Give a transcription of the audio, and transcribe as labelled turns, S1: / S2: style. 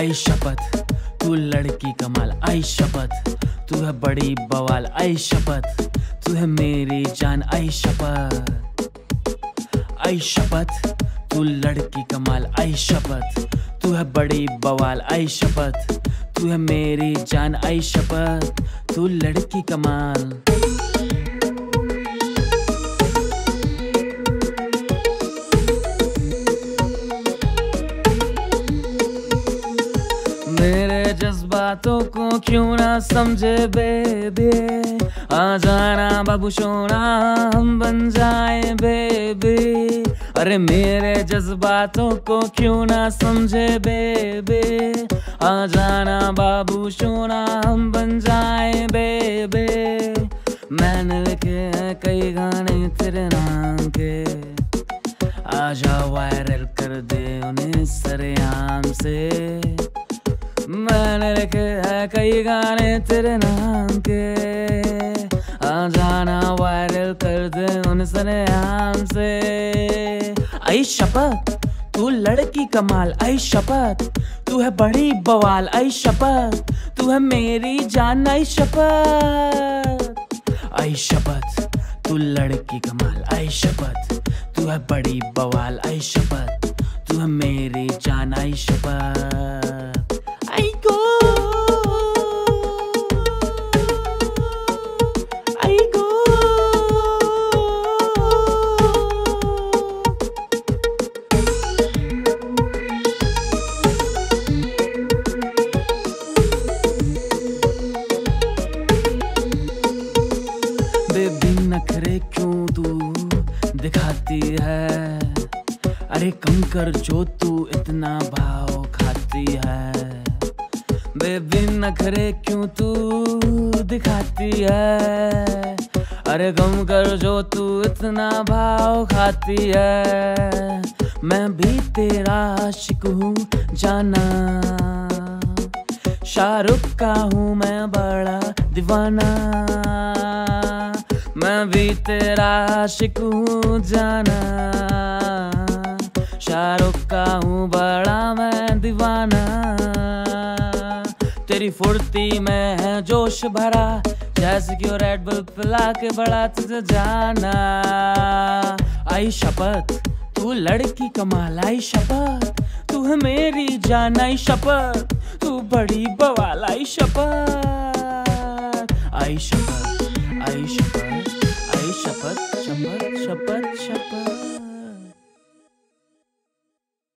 S1: आई शपथ तू लड़की कमाल, आई शपथ तू है बड़ी बवाल, आई शपथ तू है मेरी जान, आई शपथ, आई शपथ तू लड़की कमाल, आई शपथ तू है बड़ी बवाल, आई शपथ तू है मेरी जान, आई शपथ तू लड़की कमाल। मेरे जज्बातों को क्यों ना समझे बेबी, आ जाना बाबू सोना हम बन जाए बेबी। अरे मेरे जज्बातों को क्यों ना समझे बेबी, आ जाना बाबू सोना हम बन जाए बेबी। मैंने लिखे हैं कई गाने तेरे नाम के, आजा वायरल कर दे उन्हें सरेआम से। मैंने लिखे हैं कई गाने तेरे नाम के, आ जाना वायरल कर दे उन सरेआम से। आई शपथ तू लड़की कमाल, आई शपथ तू है बड़ी बवाल, आई शपथ तू है मेरी जान, आई शपथ, आई शपथ तू लड़की कमाल, आई शपथ तू है बड़ी बवाल, आई शपथ तू है मेरी जान, आई शपथ। आई गो आई गो बेबी नखरे क्यों तू दिखाती है, अरे कम कर जो तू इतना भाव खाती है। बेबी नखरे क्यों तू दिखाती है, अरे कम कर जो तू इतना भाव खाती है। मैं भी तेरा आशिक हूँ जाना, शाहरुख का हूँ मैं बड़ा दीवाना। मैं भी तेरा आशिक हूँ जाना, शाहरुख का हूँ बड़ा मैं दीवाना। तेरी फुर्ती में है जोश भरा, जैसे कि रेड बुल पिला के बड़ा तुझे जाना। आई शपथ तू लड़की कमाल, आई शपथ तू है मेरी जान, आई शपथ तू बड़ी बवाल, आई शपथ, आई शपथ, आई शपथ, आई शपथ, शपथ शपथ शपथ।